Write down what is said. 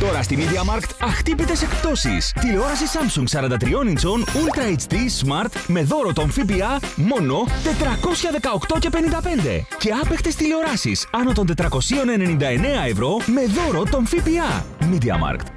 Τώρα στη MediaMarkt αχτύπητες εκπτώσεις. Τηλεόραση Samsung 43 ιντσών Ultra HD Smart με δώρο τον ΦΠΑ μόνο 418,55. Και άπαιχτες τηλεοράσεις άνω των 499 ευρώ με δώρο τον ΦΠΑ. MediaMarkt.